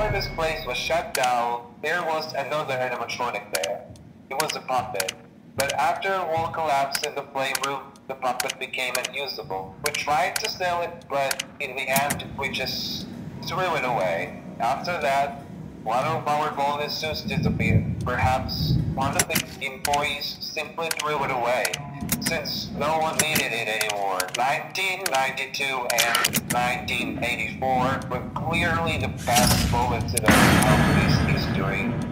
Before this place was shut down, there was another animatronic there. It was a puppet. But after a wall collapsed in the playroom, the puppet became unusable. We tried to sell it, but in the end, we just threw it away. After that, one of our bonus suits disappeared. Perhaps one of the employees simply threw it away, since no one needed it anymore. 1992 and 1984 were clearly the best moments in our company's history.